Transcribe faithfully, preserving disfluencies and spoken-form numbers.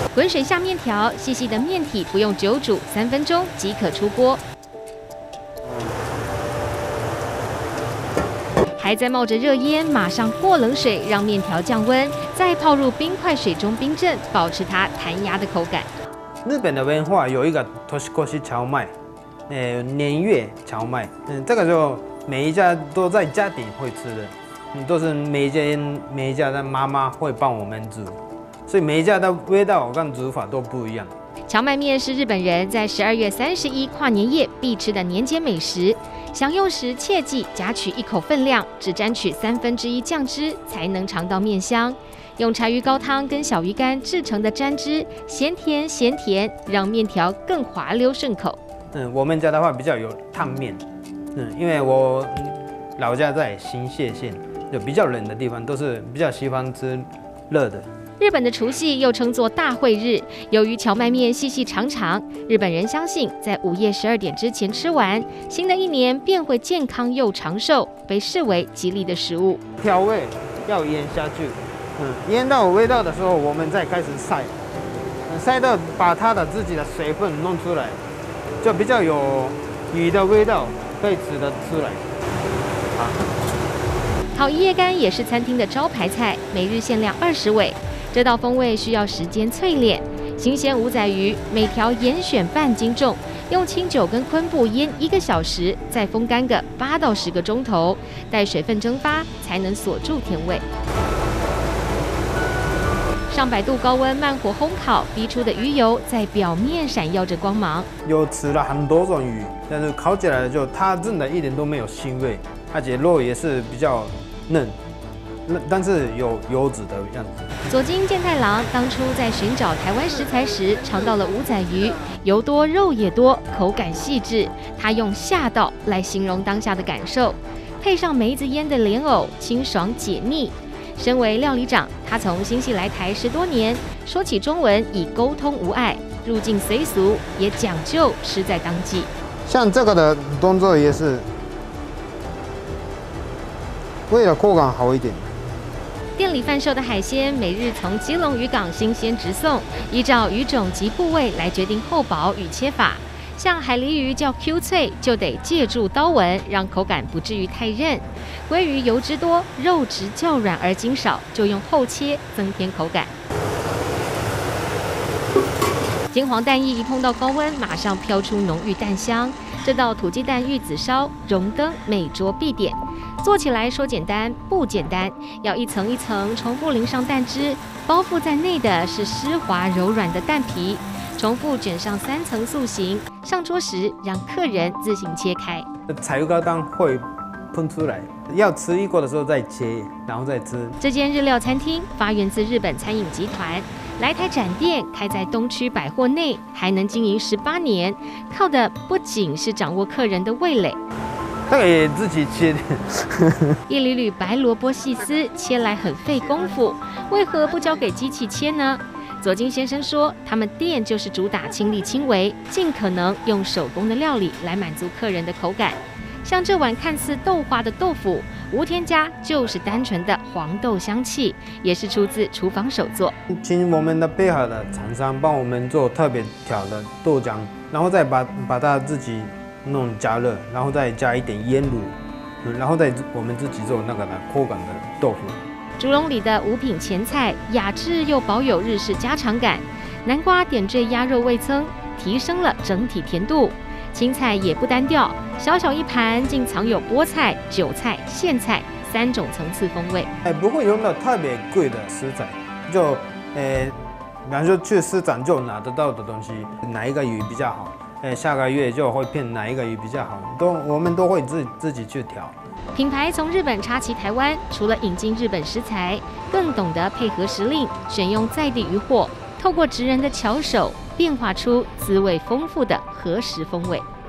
滚水下面条，细细的面体不用久煮，三分钟即可出锅。还在冒着热烟，马上过冷水，让面条降温，再泡入冰块水中冰镇，保持它弹牙的口感。 日本的文化有一个 Toshikoshi 荞麦，呃，年月荞麦，嗯，这个就每一家都在家庭会吃的，嗯，都是每一家每一家的妈妈会帮我们煮，所以每一家的味道跟煮法都不一样。 荞麦面是日本人在十二月三十一跨年夜必吃的年节美食。享用时切记夹取一口分量，只沾取三分之一酱汁，才能尝到面香。用柴鱼高汤跟小鱼干制成的沾汁，咸甜咸甜，让面条更滑溜顺口。 嗯，我们家的话比较有烫面，嗯，因为我老家在新泻县，就比较冷的地方，都是比较喜欢吃热的。 日本的除夕又称作大会日，由于荞麦面细细长长，日本人相信在午夜十二点之前吃完，新的一年便会健康又长寿，被视为吉利的食物。 调味要腌下去，嗯，腌到有味道的时候，我们再开始晒，晒到把它的自己的水分弄出来，就比较有鱼的味道，可以吃得出来。啊， 烤一叶干也是餐厅的招牌菜，每日限量二十尾。这道风味需要时间淬炼，新鲜五仔鱼每条严选半斤重，用清酒跟昆布腌一个小时，再风干个八到十个钟头，待水分蒸发才能锁住甜味。上百度高温慢火烘烤，逼出的鱼油在表面闪耀着光芒。 有吃了很多种鱼，但是烤起来就它真的一点都没有腥味，而且肉也是比较嫩。但是有油脂的样子。 佐津健太郎当初在寻找台湾食材时，尝到了五仔鱼，油多肉也多，口感细致。他用吓到来形容当下的感受，配上梅子腌的莲藕，清爽解腻。身为料理长，他从新系来台十多年，说起中文已沟通无碍，入境随俗，也讲究吃在当季。 像这个的动作也是为了口感好一点。 店里贩售的海鲜，每日从基隆渔港新鲜直送，依照鱼种及部位来决定厚薄与切法。像海鲢鱼叫 Q 脆，就得借助刀纹，让口感不至于太韧。鲑鱼油脂多，肉质较软而筋少，就用厚切增添口感。金黄蛋液一碰到高温，马上飘出浓郁蛋香。这道土鸡蛋玉子烧，荣登每桌必点。做起来说简单不简单，要一层一层重复淋上蛋汁，包覆在内的是湿滑柔软的蛋皮，重复卷上三层塑形。上桌时让客人自行切开。 柴鱼高汤会喷出来，要吃一锅的时候再切，然后再吃。 这间日料餐厅发源自日本餐饮集团，来台展店开在东区百货内，还能经营十八年，靠的不仅是掌握客人的味蕾。 这个也自己切的， 一缕缕白萝卜细丝切来很费功夫，为何不交给机器切呢？佐津先生说，他们店就是主打亲力亲为，尽可能用手工的料理来满足客人的口感。像这碗看似豆花的豆腐，无添加，就是单纯的黄豆香气，也是出自厨房手作。 请我们的北海的厂商帮我们做特别调的豆浆，然后再把把它自己弄加热，然后再加一点腌卤，嗯，然后再我们自己做那个的口感的豆腐。 竹笼里的五品前菜，雅致又保有日式家常感。南瓜点缀鸭肉味噌，提升了整体甜度。青菜也不单调，小小一盘竟藏有菠菜、韭菜、苋菜三种层次风味。 哎，不会用到特别贵的食材，就呃，比方说去市场就拿得到的东西，哪一个鱼比较好？哎，下个月就会骗哪一个鱼比较好，都我们都会自自己去调。 品牌从日本插旗台湾，除了引进日本食材，更懂得配合时令，选用在地渔获，透过职人的巧手，变化出滋味丰富的和食风味。